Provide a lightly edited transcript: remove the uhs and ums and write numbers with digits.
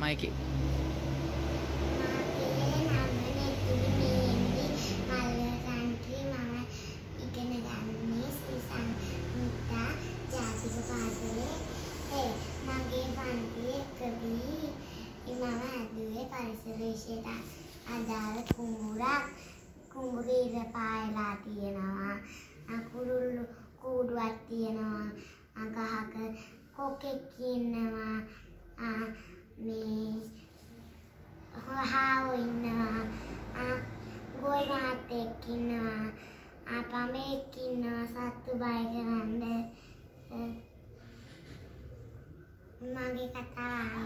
මයිකේ අදාළ කුඹුරේ ඉර පායලා තියෙනවා. කුරුල්ලු කූඩුවක් තියෙනවා. ගහක කොකෙක් ඉන්නවා. මේ හාවෝ ඉන්නවා. ගොයි මහත්තයෙක් ඉන්නවා. පමෙක් ඉන්නවා සත්තු බය කරන්න. මගේ කතාව